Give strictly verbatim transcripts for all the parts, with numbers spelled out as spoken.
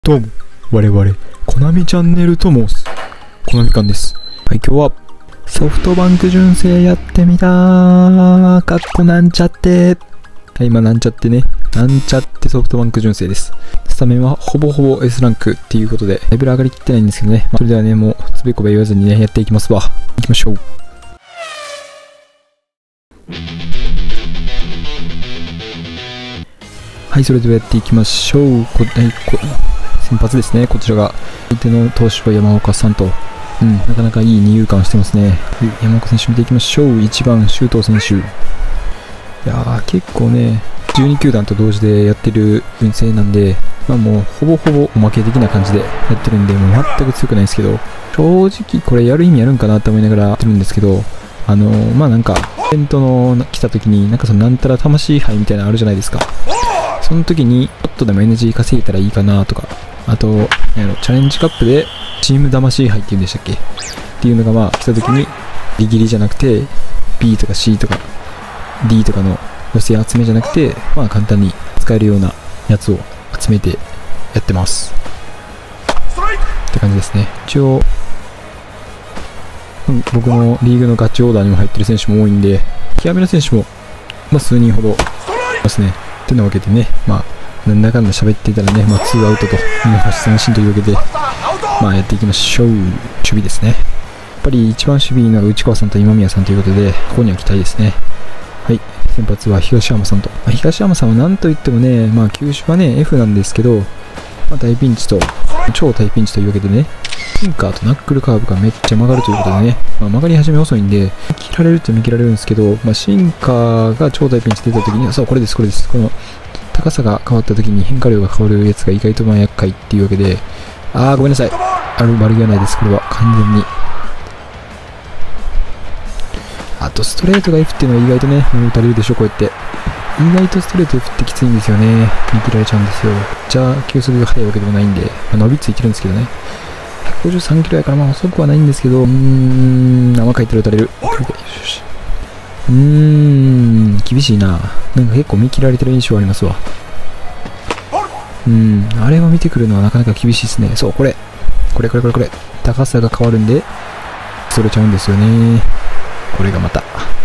どうも、我々、コナミチャンネルと申す、コナミカンです。はい、今日は、ソフトバンク純正やってみたー。かっこなんちゃって。はい、今なんちゃってね。なんちゃってソフトバンク純正です。スタメンはほぼほぼ S ランクっていうことで、レベル上がりきってないんですけどね。まあ、それではね、もう、つべこべ言わずにね、やっていきますわ。行きましょう。はい、それではやっていきましょう。こはい、こ先発ですね。こちらが相手の投手は山岡さんと、うん、なかなかいい二遊間をしてますね。はい、山岡選手見ていきましょう。いちばん周東選手。いやー結構ねじゅうに球団と同時でやってる純正なんで、まあ、もうほぼほぼおまけ的な感じでやってるんで、もう全く強くないですけど、正直これやる意味あるんかなと思いながらやってるんですけど、あのー、まあなんかイベントの来た時になんかそのなんたら魂杯みたいなのあるじゃないですか。その時にちょっとでも エヌジー 稼げたらいいかなとか、あとなんやろチャレンジカップでチーム魂杯っていうんでしたっけっていうのがまあ来た時にギリギリじゃなくて ビー とか シー とか ディー とかの寄せ集めじゃなくて、まあ簡単に使えるようなやつを集めてやってますって感じですね。一応僕のリーグのガチオーダーにも入ってる選手も多いんで、極めの選手もまあ数人ほどいますね。ってなわけでね、まあなんだかんだ喋っていたらね、まあツーアウトと見逃し三振というわけで、まあやっていきましょう。守備ですね。やっぱり一番守備いいのが内川さんと今宮さんということで、ここには期待ですね。はい、先発は東山さんと、まあ、東山さんはなんといってもね、まあ球種はね F なんですけど、まあ、大ピンチと超大ピンチというわけでね、シンカーとナックルカーブがめっちゃ曲がるということでね、まあ、曲がり始め遅いんで切られると見切られるんですけど、まあ、シンカーが超大ピンチ出た時に、そうこれですこれです、この高さが変わった時に変化量が変わるやつが意外とまあ厄介っていうわけで、あーごめんなさい、ある悪気はないです。これは完全に。あとストレートが F っていうのは意外とね打たれるでしょ。こうやって意外とストレート F ってきついんですよね。見切られちゃうんですよ。じゃあ球速が速いわけでもないんで、まあ、伸びついてるんですけどね。ひゃくごじゅうさんキロやからまあ遅くはないんですけど、うーん甘かいったら打たれる。うーん厳しいな。なんか結構見切られてる印象ありますわ。うん、あれを見てくるのはなかなか厳しいですね。そう、これ。これこれこれこれ。高さが変わるんで、それちゃうんですよね。これがまた。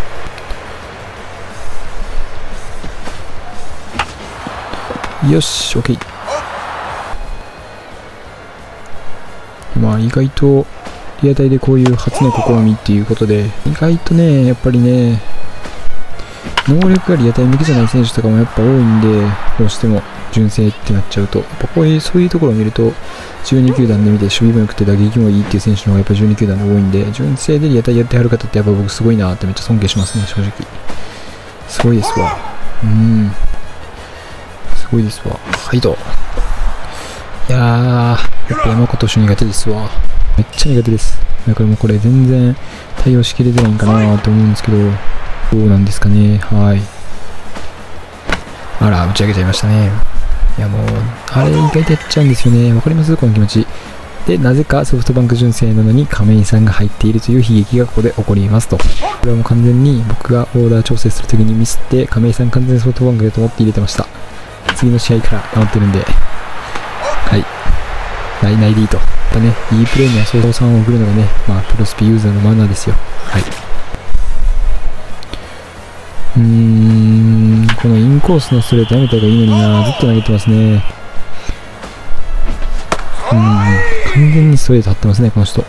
よし、OK。まあ、意外と、リアタイでこういう初の試みっていうことで、意外とね、やっぱりね、能力がリアタイ向きじゃない選手とかもやっぱ多いんで、どうしても純正ってなっちゃうと、やっぱこういうそういうところを見ると、じゅうに球団で見て守備も良くて打撃もいいっていう選手の方がやっぱじゅうに球団で多いんで、純正でリアタイやってはる方ってやっぱ僕すごいなってめっちゃ尊敬しますね、正直。すごいですわ。うん。すごいですわ。はいと。いやー、やっぱ山岡投手苦手ですわ。めっちゃ苦手です。だからもうこれ全然対応しきれてないんかなと思うんですけど、どうなんですかね。はい。あら、打ち上げちゃいましたね。いやもう、あれ意外とやっちゃうんですよね。わかりますこの気持ち。で、なぜかソフトバンク純正なのに亀井さんが入っているという悲劇がここで起こりますと。これはもう完全に僕がオーダー調整するときにミスって、亀井さん完全にソフトバンクだと思って入れてました。次の試合から頑張ってるんで。はい。ないないでいいと。やっぱね、いいプレーには相当さんを送るのがね、まあ、プロスピユーザーのマナーですよ。はい。うーん、このインコースのストレートやめた方がいいのにな。ずっと投げてますね。うーん、完全にストレート張ってますね、この人。い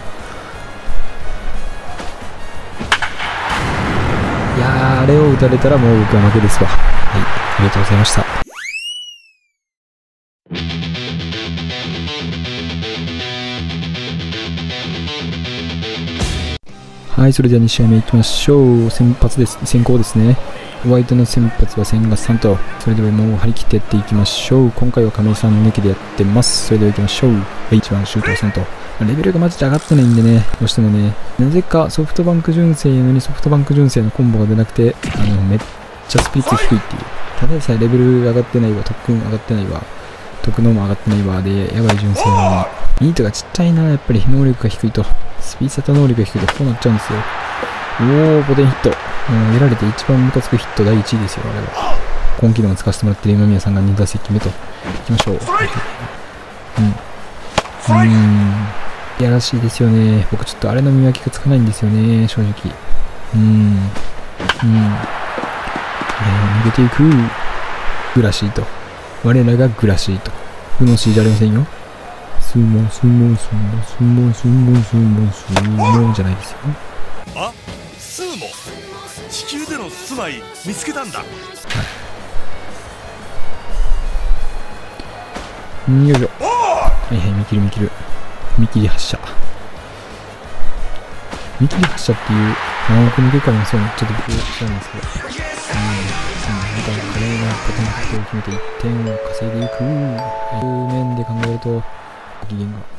やー、あれを打たれたらもう僕は負けですわ。はい、ありがとうございました。はい、それではに試合目いきましょう。先発です。先行ですね。ホワイトの先発は千賀さんと、それではもう張り切ってやっていきましょう。今回は亀井さん抜きでやってます。それでは行きましょう。はい、いちばん周東さんと。レベルがマジで上がってないんでね、どうしてもね、なぜかソフトバンク純正のにソフトバンク純正のコンボが出なくて、あの、めっちゃスピリッツ低いっていう。ただでさえレベル上がってないわ、特訓上がってないわ、特能も上がってないわで、やばい純正なのに。ミートがちっちゃいな、やっぱり能力が低いと。スピードと能力が低いとこうなっちゃうんですよ。おー、ポテンヒット。もうやられて一番ムカつくヒットだいいちいですよ、あれは。今季でも使わせてもらってる今宮さんがに打席目と。いきましょう。 うん。うん。いやらしいですよね。僕ちょっとあれの見分けがつかないんですよね、正直。うん。うん。えー、逃げていく。グラシーと。我らがグラシーと。グノシーじゃありませんよ。スーモン、スーモン、スーモン、スーモン、スーモン、スーモン、スーモンじゃないですよ。 あ、スーモン。地球での住まい見つけたんだ。はい。 よいしょ。はいはい、見切る見切る。見切り発射。見切り発射っていう何億の結果ありますよね。ちょっと僕知らないですけど。うん。うん。また華麗なポテンシャルを決めていってんを稼いでいく。いう面で考えると、機嫌が。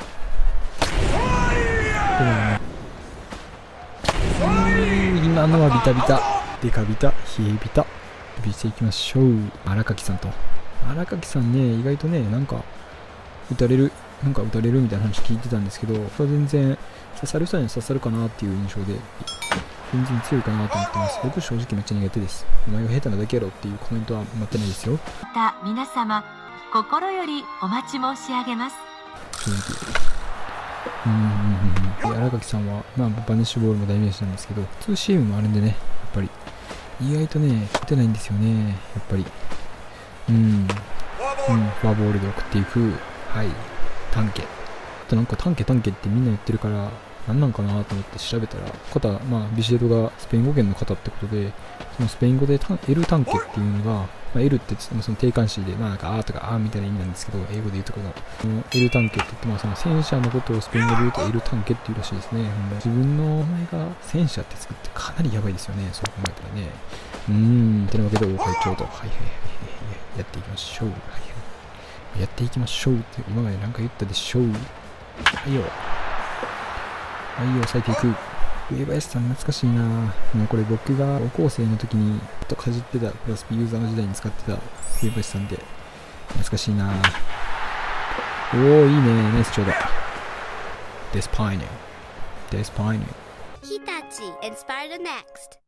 でもね。うーん、今のはビタビタ。デカビタ。冷えビタ。ビしていきましょう。荒垣さんと。荒垣さんね、意外とね、なんか、打たれる。なんか打たれるみたいな話聞いてたんですけど、それは全然刺さる人には刺さるかなっていう印象で、全然強いかなと思ってます。僕正直めっちゃ苦手です。お前が下手なだけやろっていうコメントは待ってないですよ。 また皆様、心よりお待ち申し上げます。 正直。うんうんうんうん。で、荒垣さんは、まあ、バニッシュボールも代名詞なんですけど、ツーシームもあるんでね、やっぱり、意外とね、打てないんですよね、やっぱり。うん。うん、フォアボールで送っていく。はい。タンケ。あとなんかタンケタンケってみんな言ってるから、何なんかなと思って調べたら、方、まあ、ビシエドがスペイン語圏の方ってことで、そのスペイン語でタン L タンケっていうのが、まあ、L ってその定冠詞で、まあなんかあーとかあーみたいな意味なんですけど、英語で言うとこの、その L タンケって言って、まあその戦車のことをスペイン語で言うと L タンケっていうらしいですね。自分の名前が戦車って作ってかなりやばいですよね、そう考えたらね。うーん、てなわけで王会長と、はいはいはいはい、やっていきましょう。はいはい、やっていきましょうって今まで何か言ったでしょう。はいよ。はいよ、抑えていく。上林さん懐かしいな。もうこれ僕が高校生の時にちょっとかじってたプラスピユーザーの時代に使ってた上林さんで懐かしいな。おー、いいね。ナイス長だ。デスパイネ。デスパイネ。 ヒタチ、inspire the next。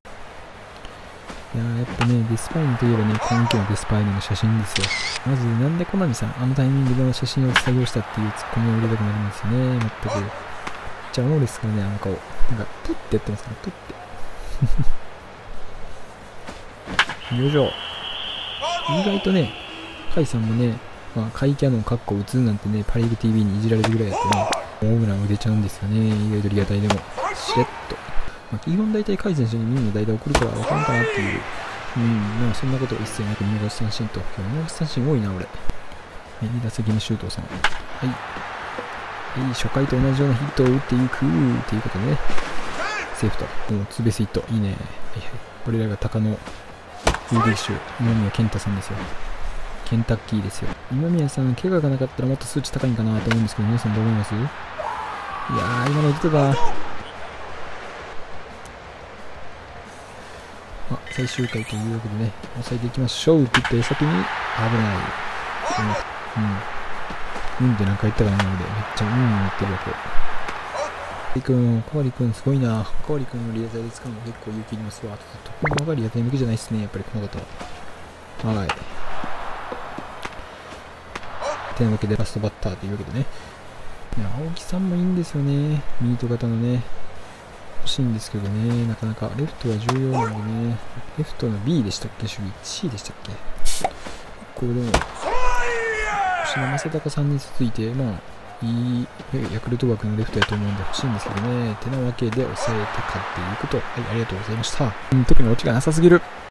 いやーやっぱね、デスパイネといえばね、今季のデスパイネの写真ですよ。まず、なんでコナミさん、あのタイミングでの写真を採用したっていうツッコミを入れたくなりますよね、全く。めっちゃおもろいですからね、あの顔。なんか、プッてやってますから、プッて。よいしょ。意外とね、カイさんもね、まあ、カイキャノンカッコ打つなんてね、パリーグ ティーブイ にいじられるぐらいやってね、ホームランを出ちゃうんですよね、意外とリアタイでも。しれっと。まあ、基本大体カイ選手にみんな代打送るから分かんかなっていう。うん、まあそんなことは一切なく見逃し三振と。今日見逃し三振多いな、俺。はい、に打席目周東さん。はい。はい、初回と同じようなヒットを打っていくっていうことでね。セーフと。もうツーベースヒット。いいね。はいはい。これらが鷹のフーディッシュ、今宮健太さんですよ。ケンタッキーですよ。今宮さん、怪我がなかったらもっと数値高いんかなと思うんですけど、皆さんどう思います？いやー、今の出てた。あ、最終回というわけでね、抑えていきましょうって言って先に危ない。うん。うんってなんか言ったかなので、めっちゃうんうん言ってるわけ。小割くん、小割くんすごいな。小割くんのリアタイで使うの結構勇気いりますわ。とってもがリアタイ向きじゃないっすね、やっぱりこの方は。はい。というわけでラストバッターというわけでね。いや、青木さんもいいんですよね。ミート型のね。欲しいんですけどね、なかなかレフトは重要なんでね、レフトの ビー でしたっけ、守備 シー でしたっけ。これでも吉野正尚さんに続いて、まあいいヤクルト枠のレフトやと思うんで欲しいんですけどね、てなわけで抑えて勝っていくと。はい、ありがとうございました。うん、特にオチがなさすぎる。